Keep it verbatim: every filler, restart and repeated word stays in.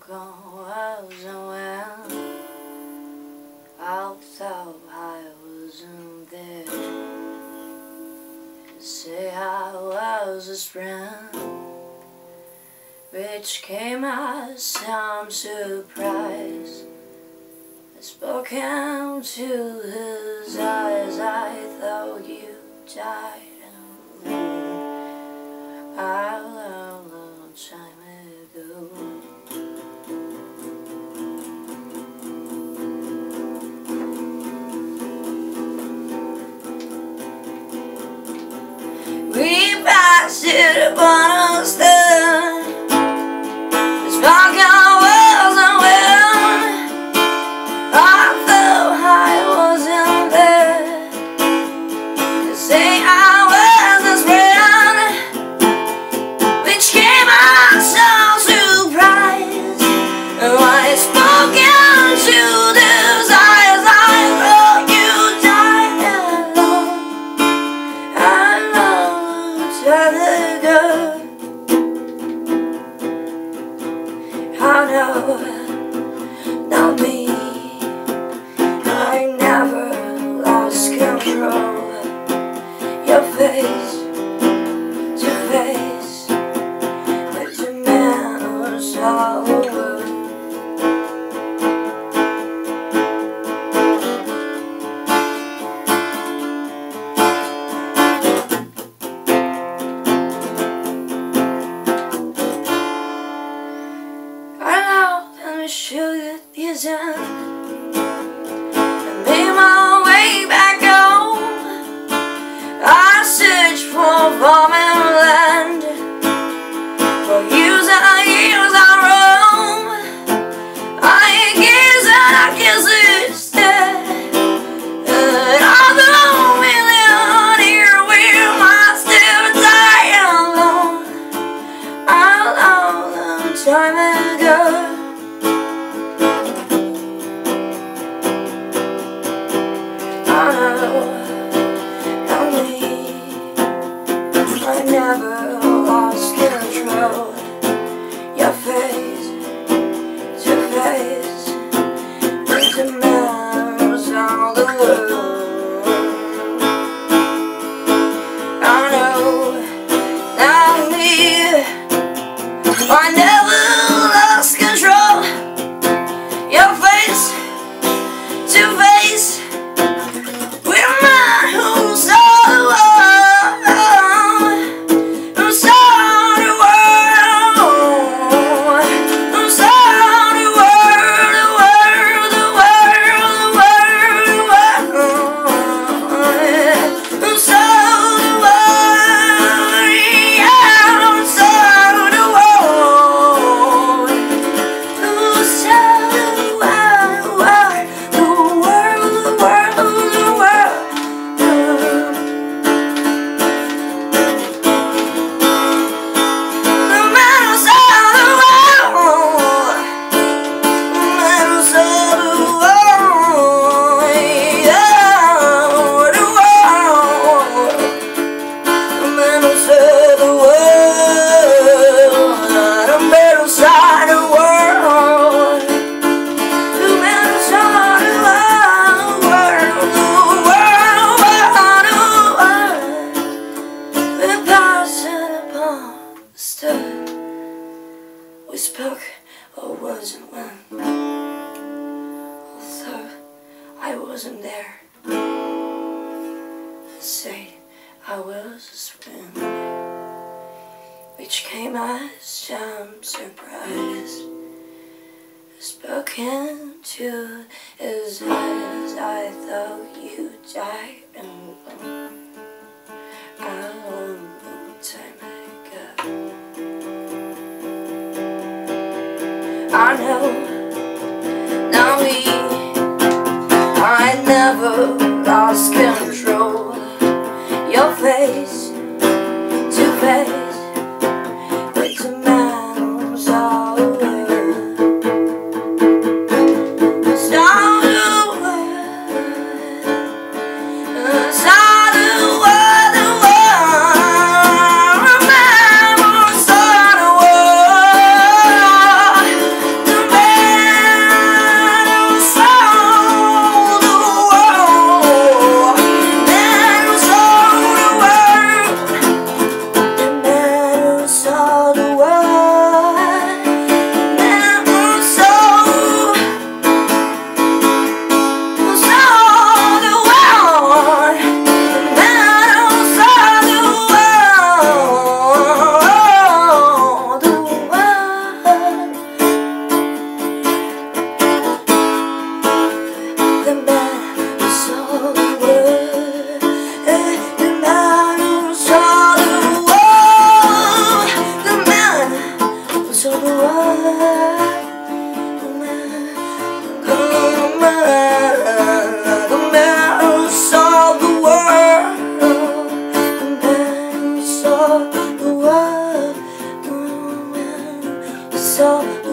wasn't well, although I wasn't there. Say I was his friend, which came as some surprise. I spoke into his eyes, I thought you died alone a long, long time ago. We passed it upon us then. This fucking wasn't well, although I wasn't there. To say I was his friend, which came as some surprise. And when I spoke into those eyes, I thought you died alone a long time ago. Oh no, not me. I never lost control. Your face to face with the man who's all over. Show you these ends and made my way back home. I searched for farming land for years and years I roam. I guess and I guess instead, and although we live here, we must still die alone a long, long time ago. I never lost control. Your face to face with the mirrors on the world. I know, not me. I never lost control. Your face to face with a man who saw the world. We spoke or wasn't when, although I wasn't there. I said I was his friend, which came as some surprise. I spoke into his eyes, I thought you died alone a long, long time ago. I know, not me. I never lost control. Your face to face with the man who's all over. Saw the world, saw the world, the world. The man who saw the world. were. Mm, so